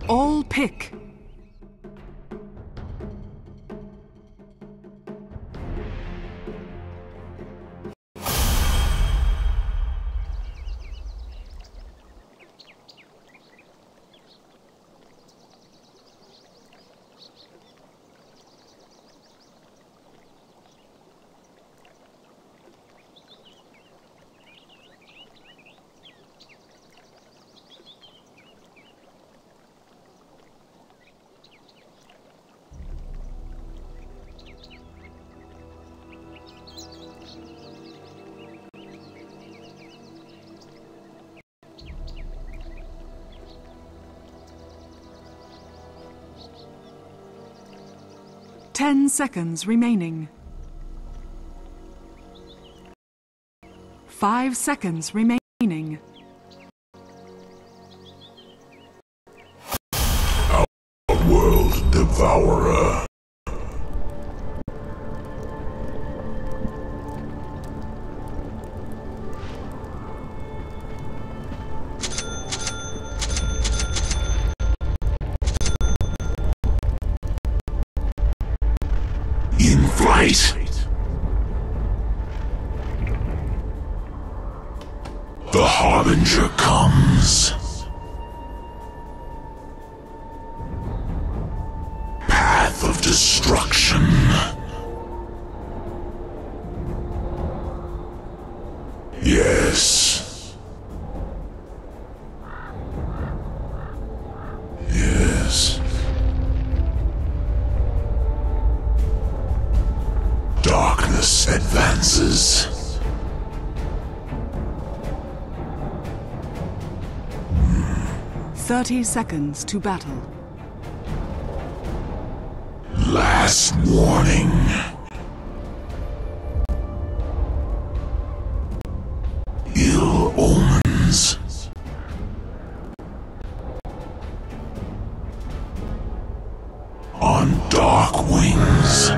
All pick. Ten seconds remaining. 5 seconds remaining. Our world devourer. In flight. The Harbinger comes. Path of destruction. Yes. Yes. Darkness advances. 30 seconds to battle. Last warning. Ill omens. On dark wings.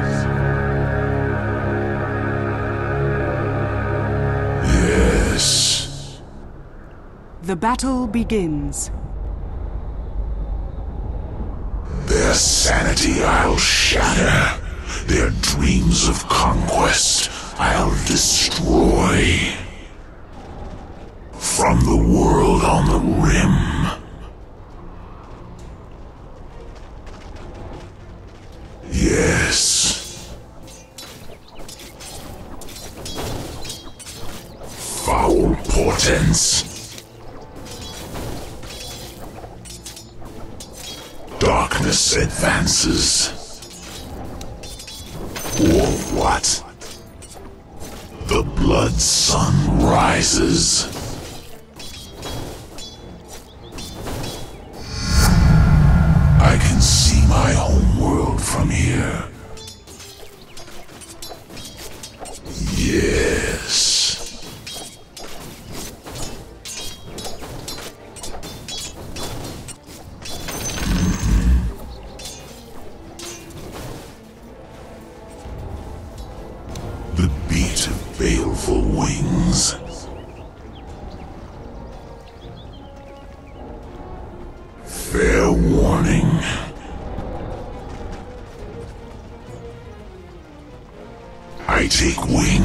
Yes. The battle begins. Their sanity I'll shatter. Their dreams of conquest I'll destroy. From the world on the rim. Yes. Foul portents. Darkness advances. Or what? The blood sun rises. I can see my home world from here. Yes. The beat of baleful wings. Fair warning. I take wing.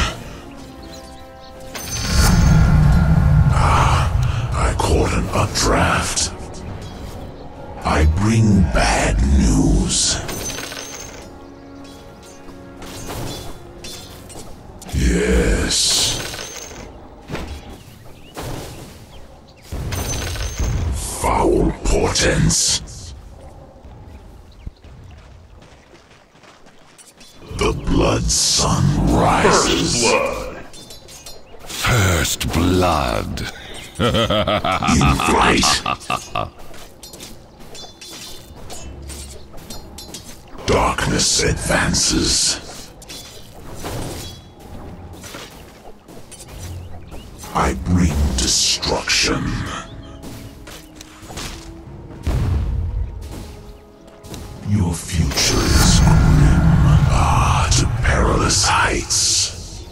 I caught an updraft. I bring bad news. Yes. Foul portents. The blood sun rises. First blood. In flight. Darkness advances. I bring destruction. Your future is grim. To perilous heights.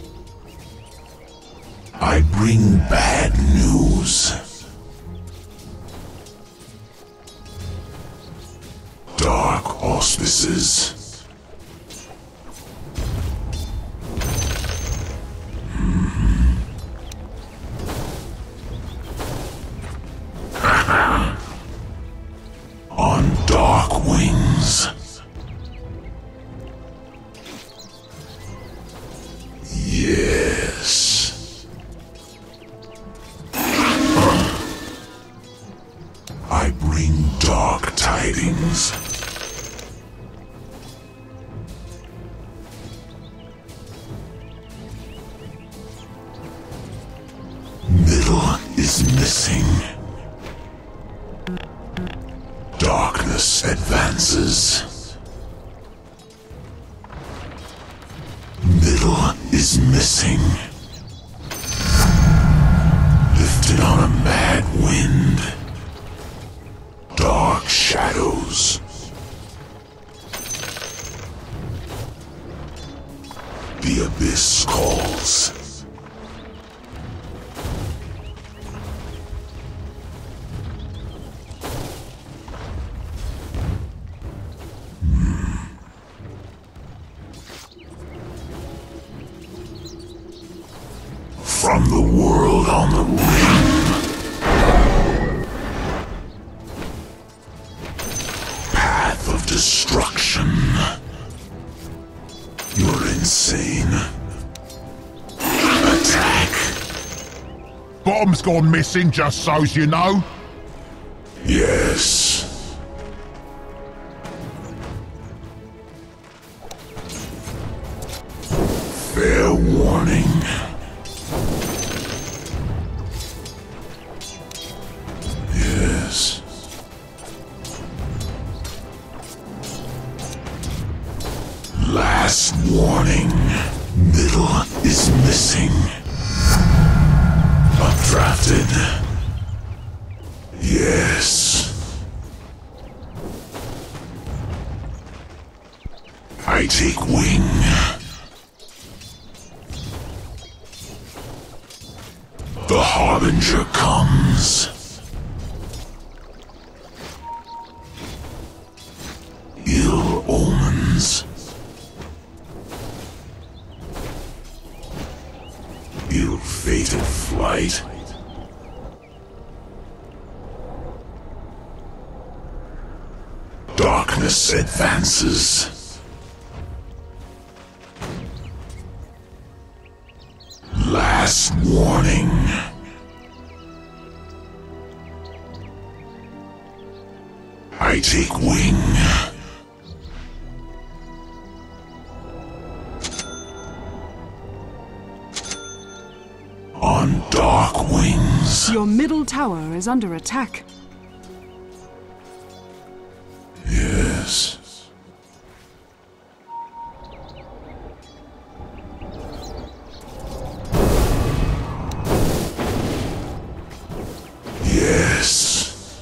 I bring bad news. surfaces. On dark wings. Yes. I bring dark tidings. Middle is missing. Darkness advances. Middle is missing. Lifted on a mad wind. Dark shadows. The abyss calls. From the world on the rim. Path of destruction. You're insane. Attack. Bottom's gone missing, just so's you know. Yes. Fair warning. Yes. Last warning. Middle is missing. Updrafted. Yes. I take wing. The Harbinger comes. Ill omens. Ill-fated flight. Darkness advances. Last warning. I take wing. On dark wings. Your middle tower is under attack. Yes. Yes.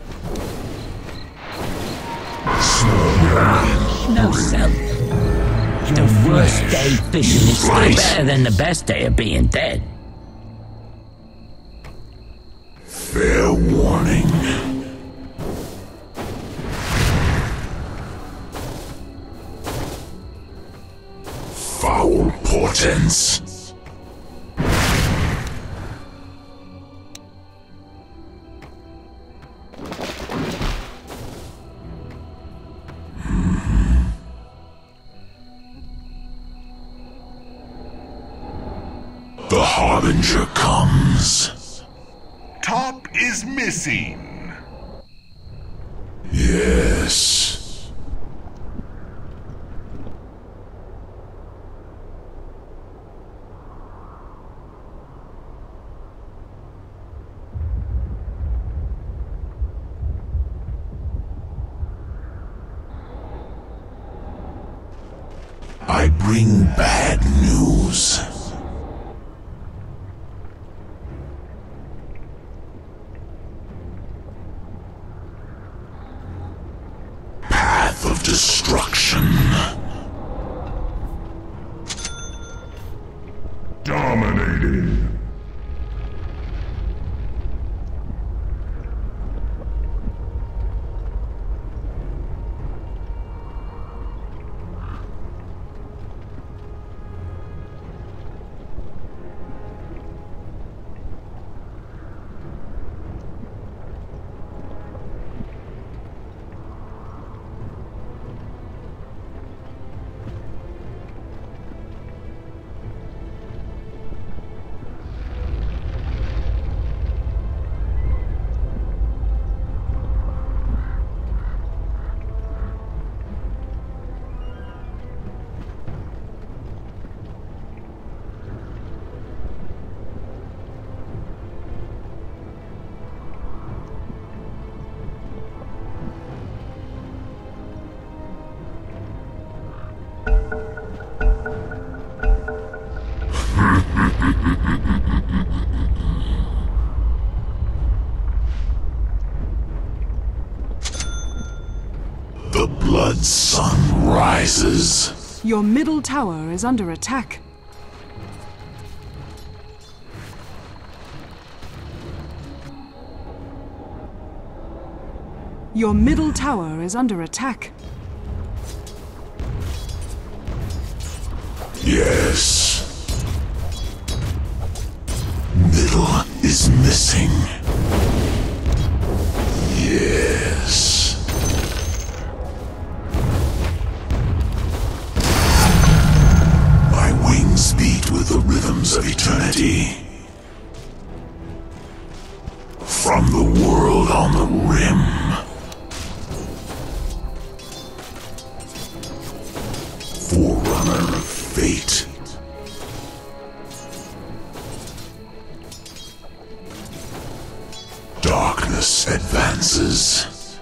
No self. The worst day fishing is still better than the best day of being dead. Fair warning. Foul portents. The Harbinger comes. Top is missing. Yes. I bring bad news. Path of destruction. Dominating. The blood sun rises. Your middle tower is under attack. Your middle tower is under attack. Yes. Middle is missing. Yes. My wings beat with the rhythms of eternity. From the world on the rim. Forerunner of fate. Darkness advances.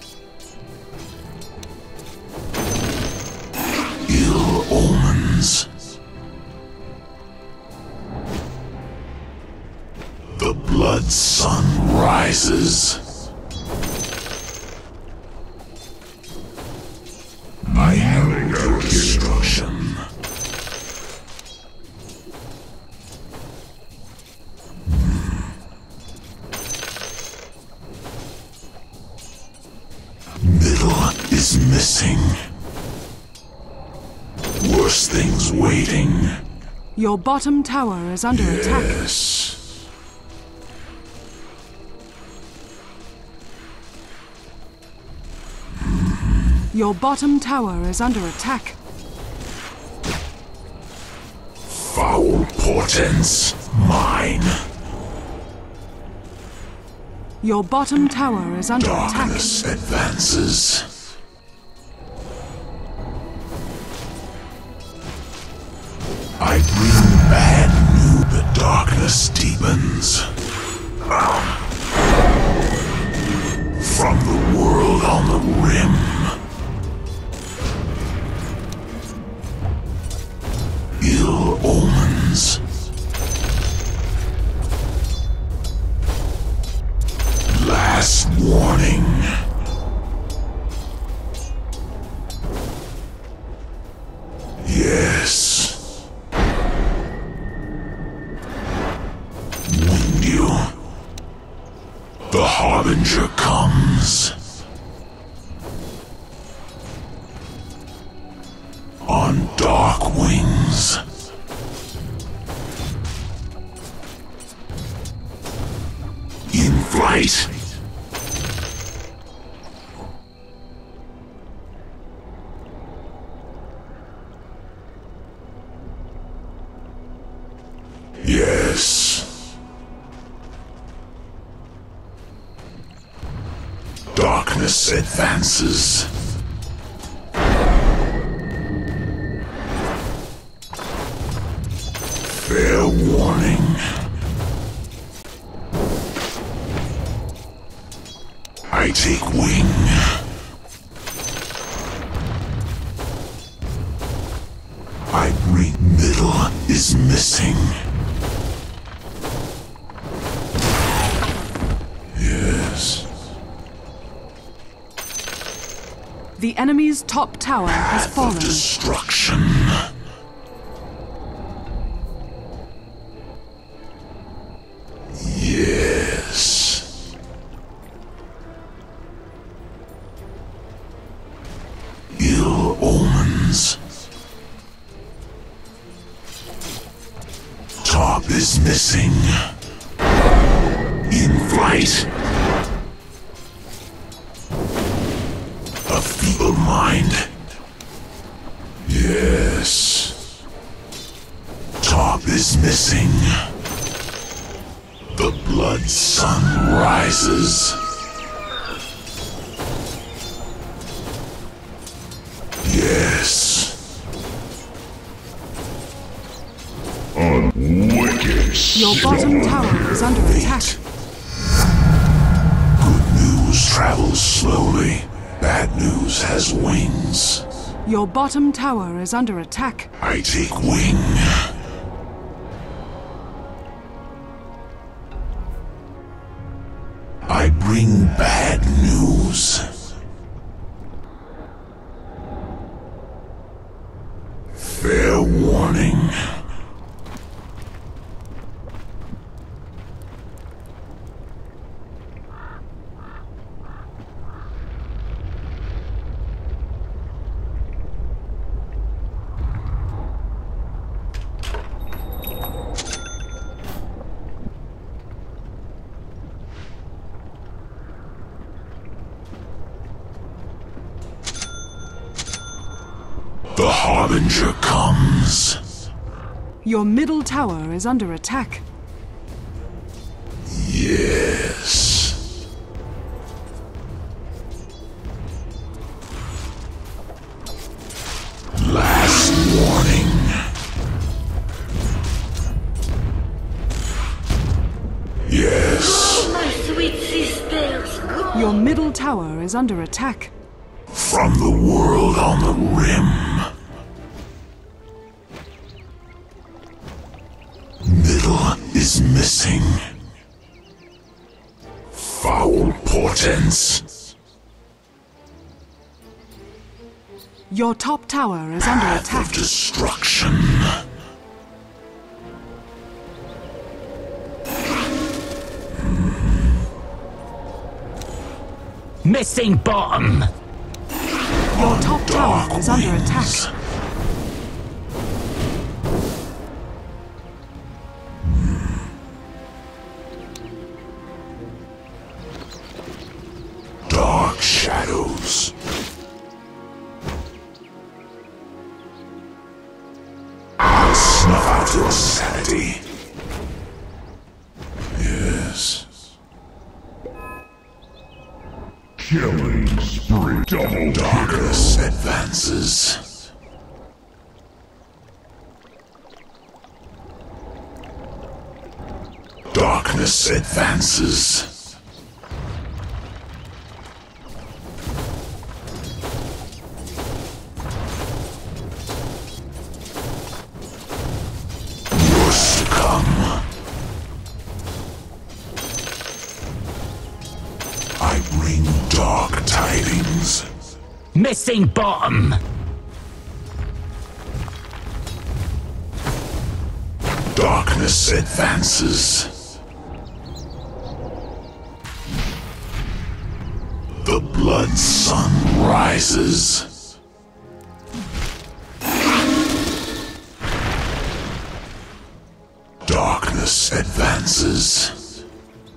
Ill omens. The blood sun rises. I herald your destruction. Middle is missing. Worse things waiting. Your bottom tower is under attack. Yes. Your bottom tower is under attack. Foul portents mine. Your bottom tower is under attack. Darkness advances. I bring bad news. The darkness deepens. From the world on the rim. Ill omens. Last warning. Yes. Winged you. The Harbinger comes. On dark wings. In flight. Yes. Darkness advances. Fair warning. I take wing. I bring middle is missing. Yes. The enemy's top tower has Path of fallen. destruction. Yes. Ill omens. Top is missing. In flight. A feeble mind. Yes. Top is missing. The blood sun rises. Yes. A wicked Your bottom tower is under attack. Good news travels slowly. Bad news has wings. Your bottom tower is under attack. I take wing. Harbinger comes. Your middle tower is under attack. Yes. Last warning. Yes. My sweet sisters, go. Your middle tower is under attack. From the world on the rim. Middle is missing. Foul portents. Your top tower is under Path attack. of destruction. Missing bottom. Your top tower is under attack. Dark shadows. I'll snuff out your sanity. Yes. Killing spree. Double Darkness advances. Darkness advances. Worse to come. I bring dark tidings. Missing bottom. Darkness advances. The blood sun rises. Darkness advances.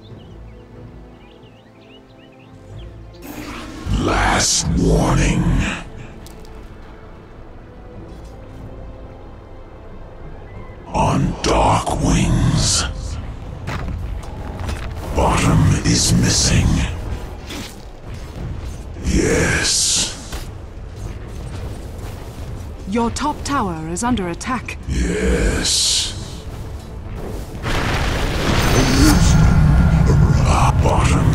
Last warning. On dark wings. Bottom is missing. Yes. Your top tower is under attack. Yes. Bottom.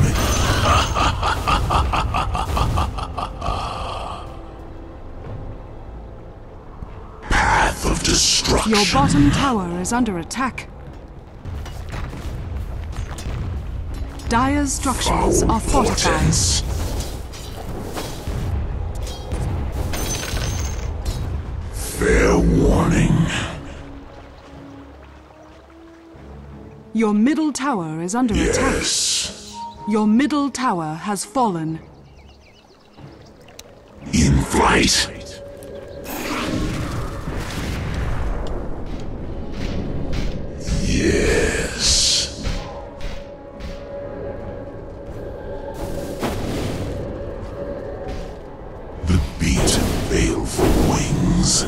Path of destruction. Your bottom tower is under attack. Dire's structures Foul are fortified. portents. Fair warning. Your middle tower is under attack. Yes. Your middle tower has fallen. In flight. Yes. The beat and baleful wings.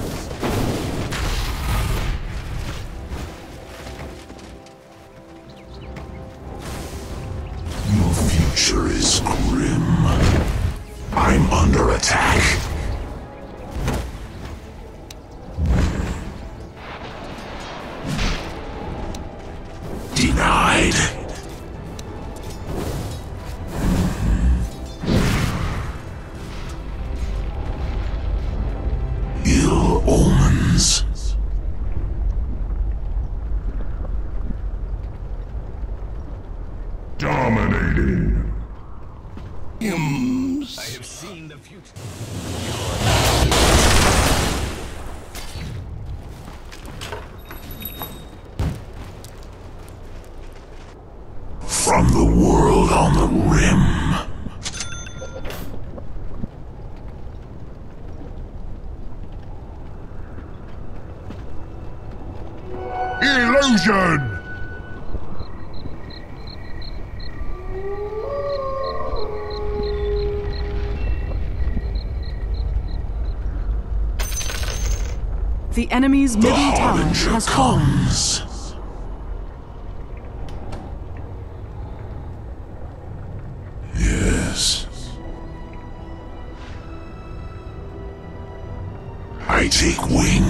Your future is grim. I'm under attack. Denied. Ill omens. dominating. From the world on the rim. Illusion! The enemy's The middle tower Harbinger has fallen. comes. Yes. I take wing.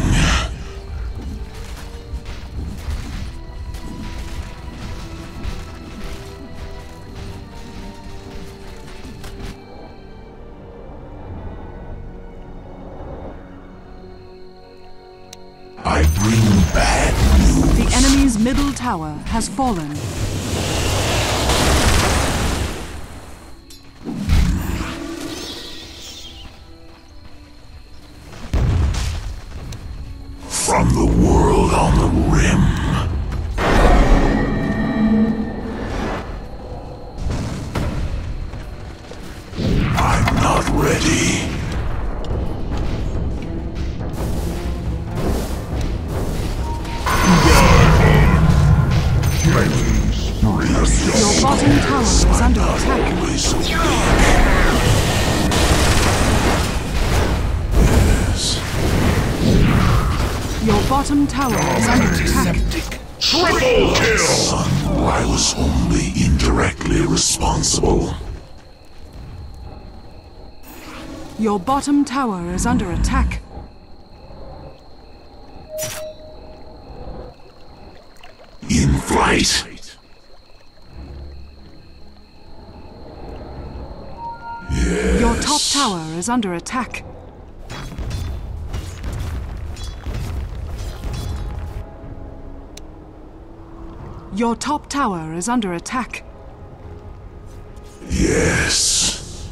I bring bad news. The enemy's middle tower has fallen. From the world on the rim. I'm not ready. Your bottom tower is under attack. Always so big. Yes. Your bottom tower is under attack. Triple kill! Son, I was only indirectly responsible. Your bottom tower is under attack. In flight. Yes. Your top tower is under attack. Your top tower is under attack. Yes.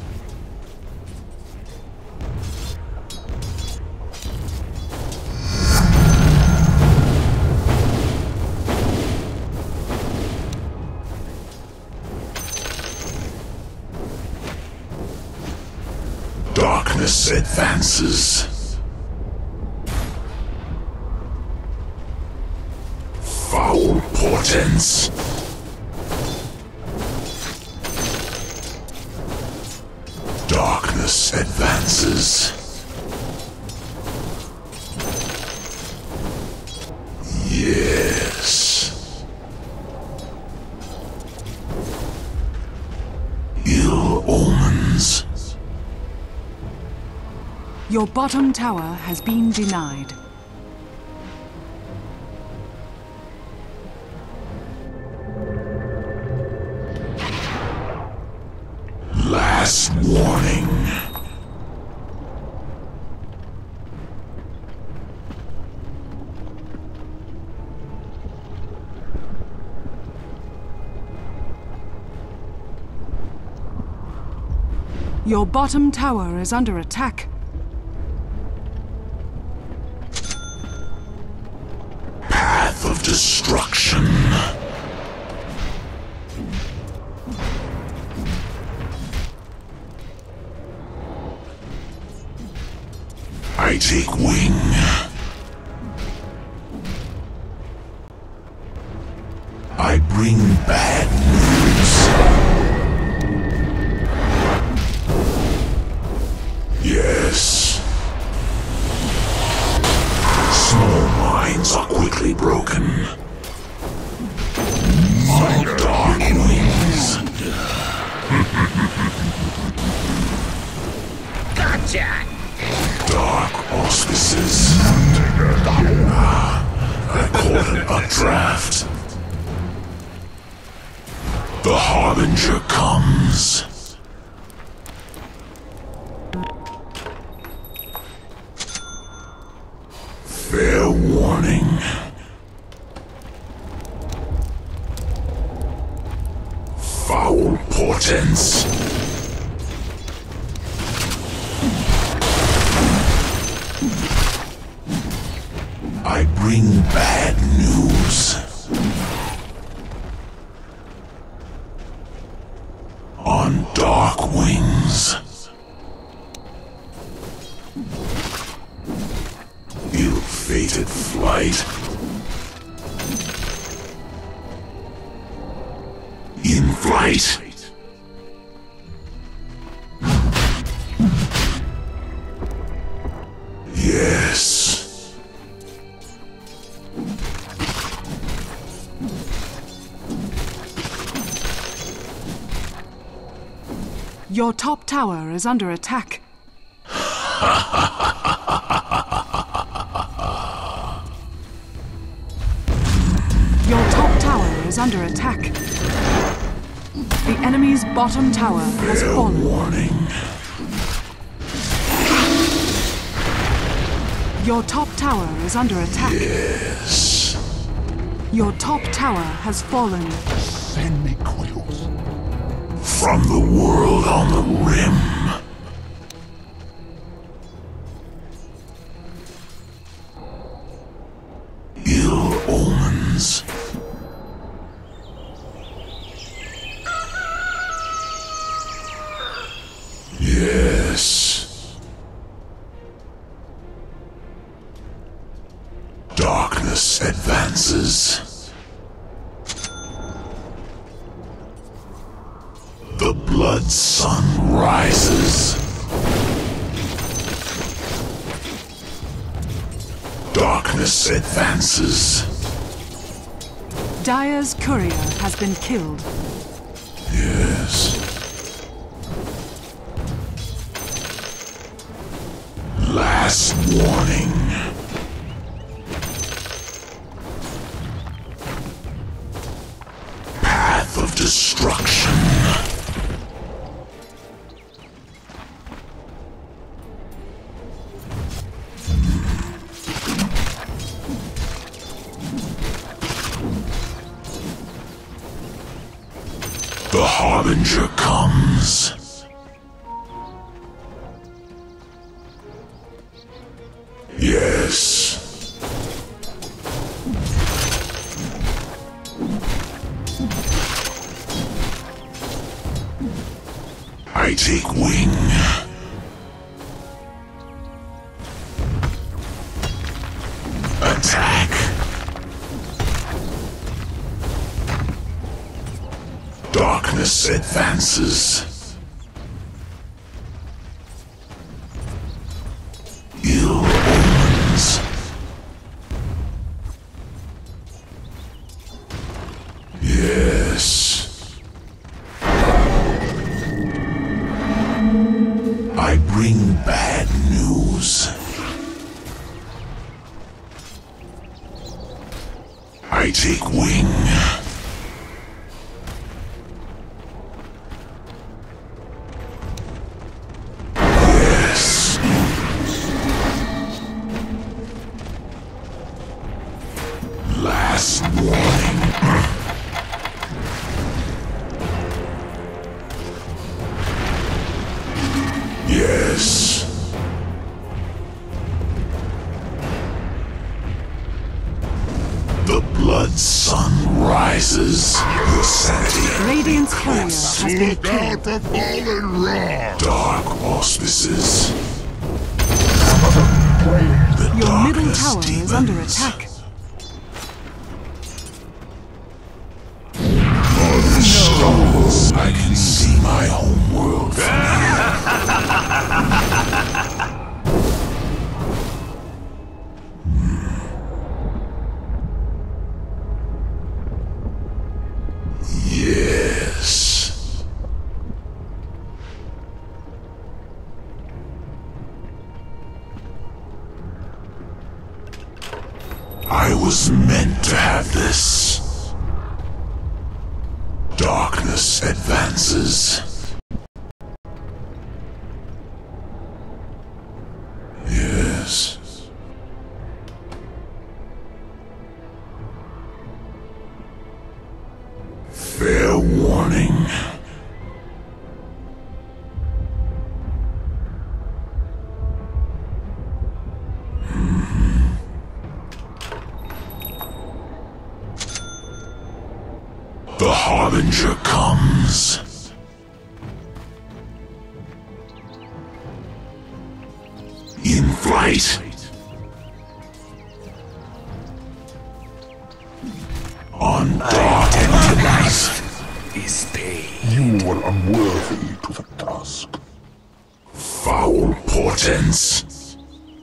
Darkness advances. Foul portents. Darkness advances. Yes. Ill omens. Your bottom tower has been denied. Last warning. Your bottom tower is under attack. Path of destruction. I take wing. I bring bad news. Yes. Small minds are quickly broken. My dark wings. Gotcha! Dark auspices. I caught an updraft. The Harbinger comes. Fair warning. Foul portents. I bring bad news. On dark wings. Ill-fated flight. In flight. Yes. Your top tower is under attack. Your top tower is under attack. The enemy's bottom tower has fallen. Warning. Your top tower is under attack. Yes. Your top tower has fallen. Send me quills. From the world on the rim. Ill omens. Yes. Darkness advances. The blood sun rises. Darkness advances. Dire's courier has been killed. Yes. Last warning. Path of destruction. The Harbinger comes. Yes. I take wing. Attack. Darkness advances. Ill omens. Yes. I bring bad news. I take wing. Yes. Last warning. Yes. The blood sun rises. Your sanity. Radiant's courier has been Look killed. out for fallen rock! Dark auspices. The Your middle darkness tower is under deepens. attack. I can see my home world from here. Yes. I was meant to have this. Darkness advances. Yes. Fair warning. The Harbinger comes. In flight. On dark and life is pain. You are unworthy to the task. Foul portents.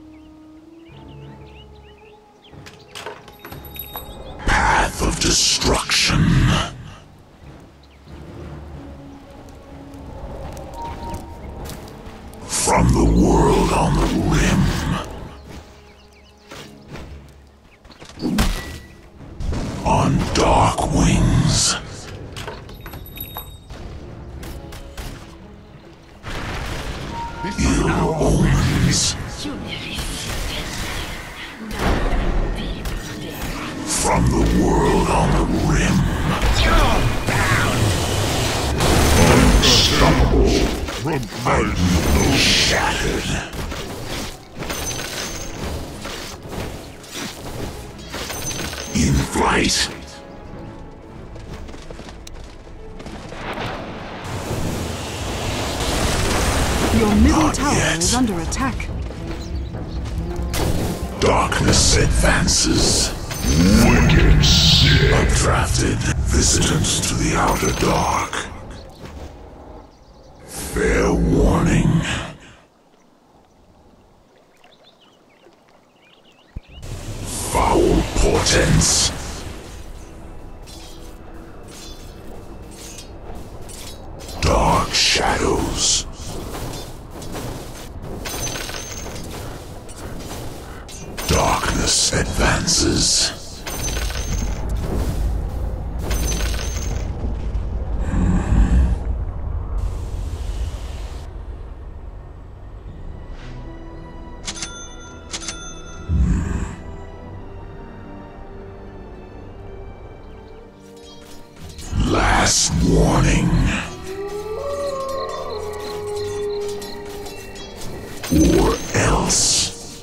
Path of destruction. On dark wings. Ill omens. You ne résistes From the world on the rim. Unstoppable. I will shattered. In flight. Your middle Not tower yet. is under attack. Darkness advances. Wicked sick. Updrafted. Visitants to the outer dark. Fair warning. Foul portents. Dark shadows. Darkness advances. Last warning. Or else.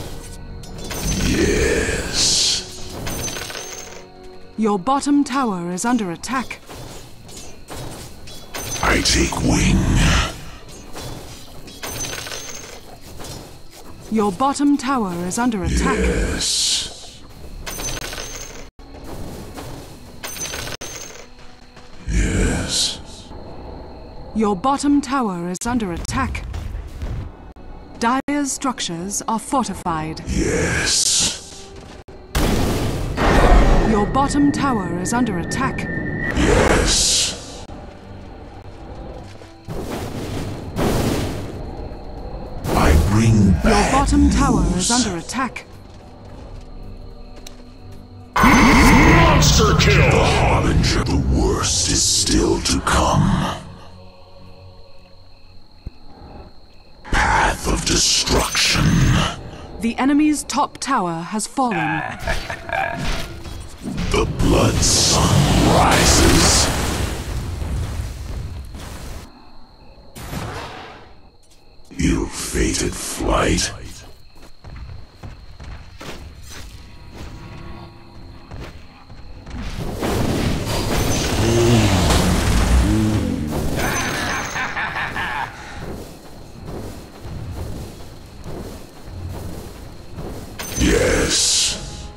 Yes. Your bottom tower is under attack. I take wing. Your bottom tower is under attack. Yes. Yes. Your bottom tower is under attack. Dire's structures are fortified. Yes. Your bottom tower is under attack. Yes. I bring Your back bottom tower news. is under attack. Monster kill! The harbinger, the worst is still to come. Path of destruction. The enemy's top tower has fallen. The blood sun rises. Ill-fated flight. Yes.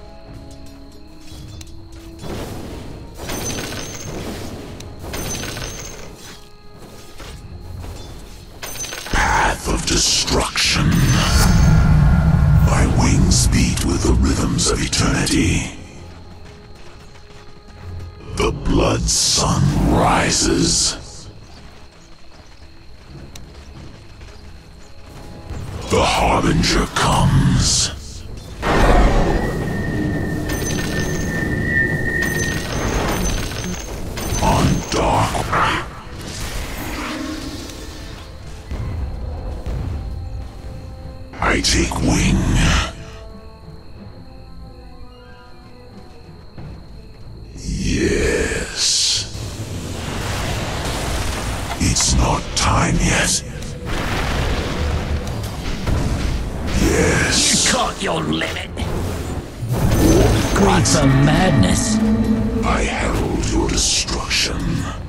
Path of destruction. My wings beat with the rhythms of eternity. The blood sun rises. The harbinger comes. On dark. I take wing. Yes. It's not time yet. Yes. Caught your limit. Greed for madness. I herald your destruction.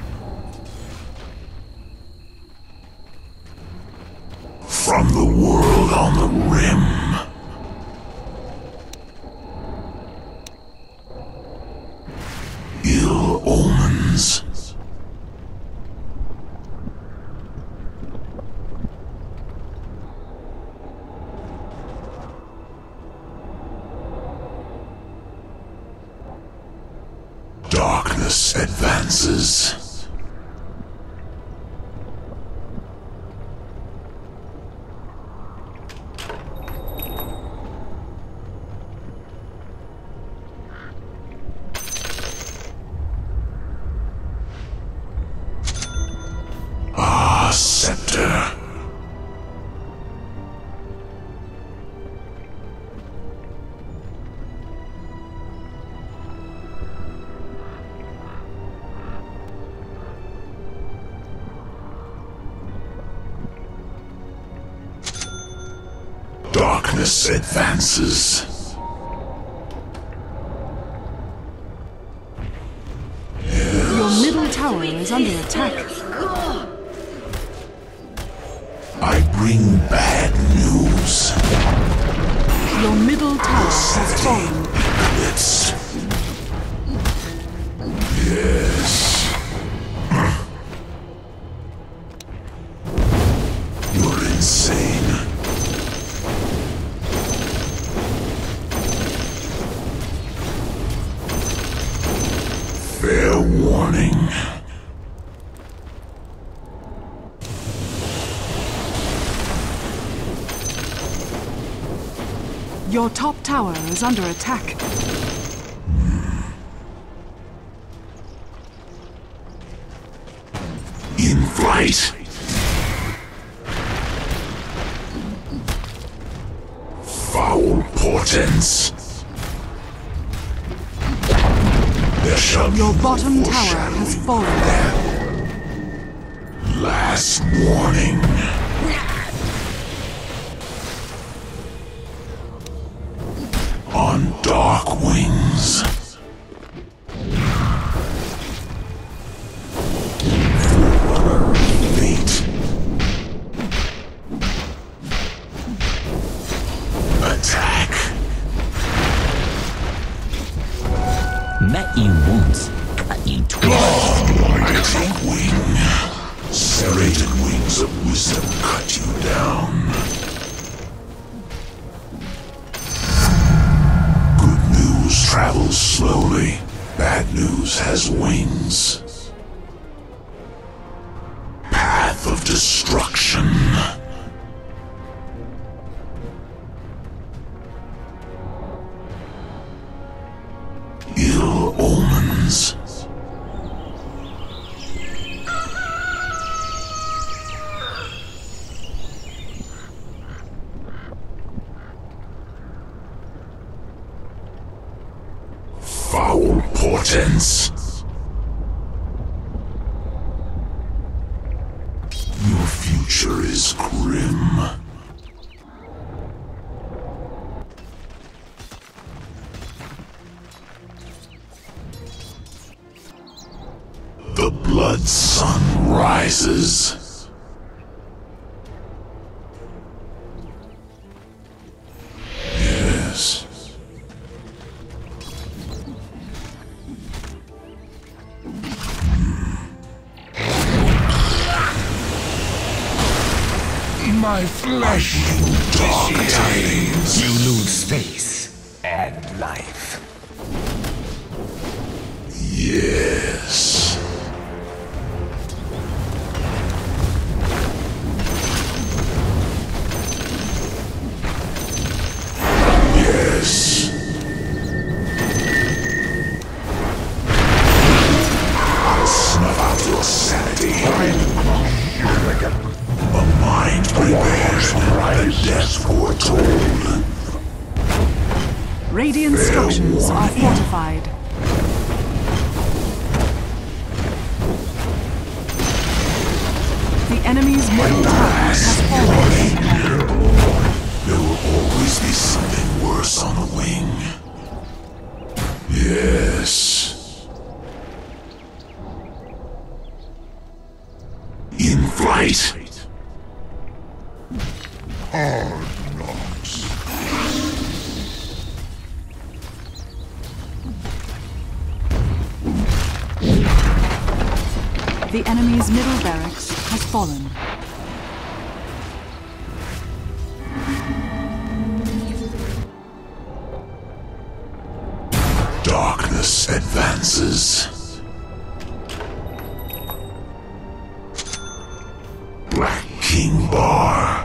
From the world on the rim. Ill omens. Darkness advances. Darkness advances. Your middle tower is under attack. I bring bad news. Your middle tower has fallen. Eclipse. Yes. You're insane. Fair warning. Your top tower is under attack. In flight. Foul portents. There shall Your be bottom no tower has foreshadowing fallen. of that. Last warning. On dark wings. Forerunner of fate. Attack. Met you once, cut you twice. I take wing. Serrated wings of wisdom cut you down. Good news travels slowly. Bad news has wings. Path of destruction. Ill omens. Foul portents. Your future is grim. The blood sun rises. Yes. My flesh. Dark tidings. You lose face and life. Yes. Yes. I'll snuff out your sanity. A mind prepared, a death foretold. Radiant structures are fortified. The enemy's middle tower has fallen. There will always be something worse on the wing. Yes. In flight. Hard knocks. The enemy's middle barracks has fallen. Darkness advances. Black King Bar.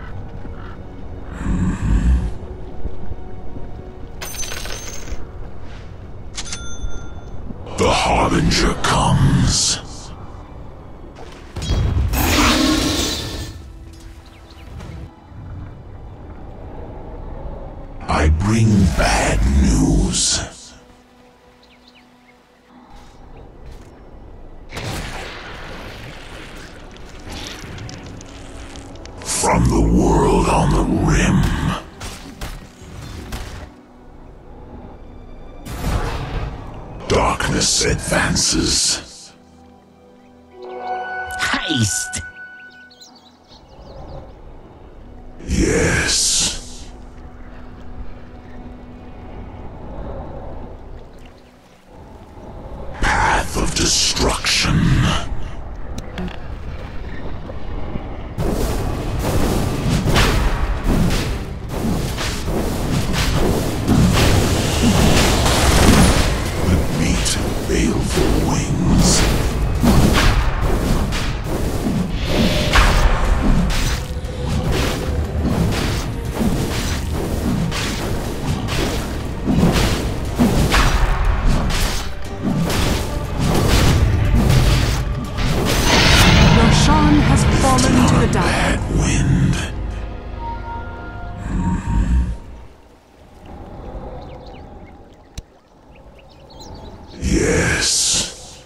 The Harbinger comes. I bring bad news. From the world on the rim. Darkness advances. Haste! Yes. Path of destruction. The beat of baleful wings. Roshan has fallen to the dark. Bad wind. Yes.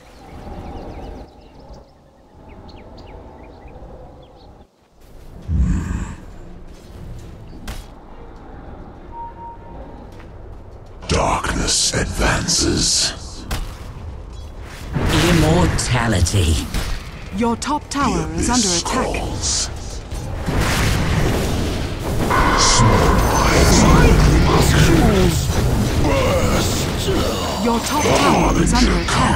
Darkness advances. Immortality. Your top tower is under attack. Scrolls. Your top tower is under attack.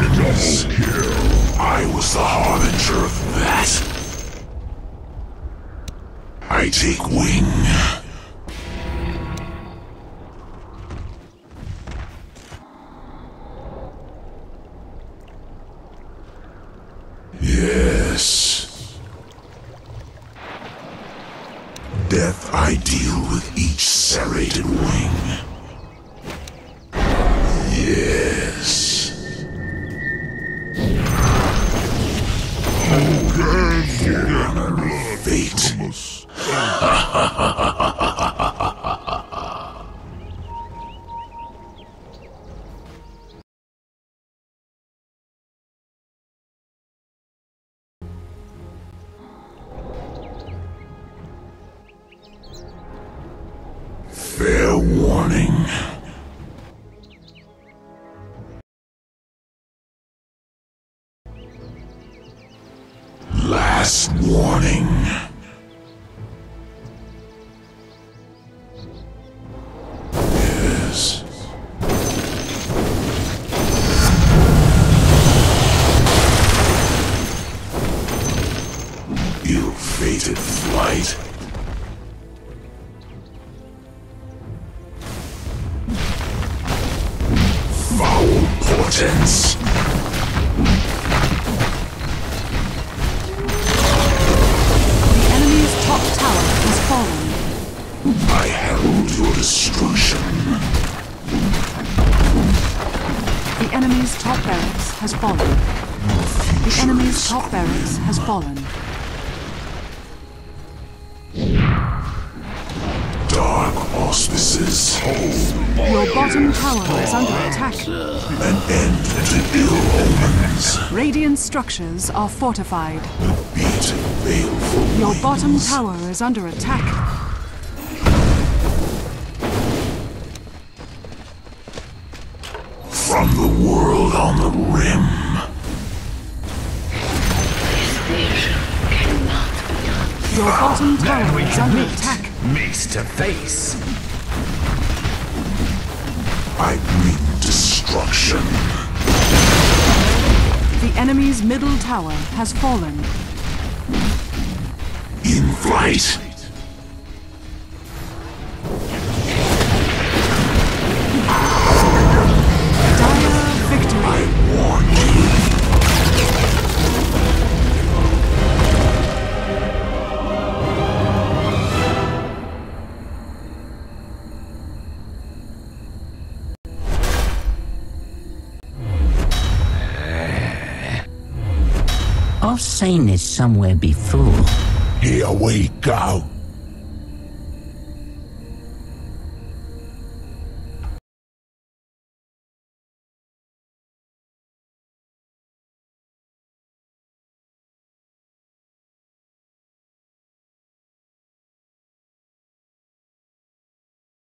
I was the harbinger of that. I take wing. Yes. Death I deal with each serrated wing. Yes. Fate. Fair warning. Last warning. Yes. Ill-fated flight. Foul portents. The enemy's top tower has fallen. I herald your destruction. The enemy's top barracks has fallen. The enemy's top barracks has fallen. Dark auspices hold Your bottom tower is under attack. an end to ill omens. Radiant structures are fortified. Beat baleful Your bottom wings. tower is under attack. From the world on the rim. Vision cannot be done. Your bottom tower is under attack. Mace to face. I bring destruction. The enemy's middle tower has fallen. In flight. Dire victory. I warn you. I've seen this somewhere before. Here we go.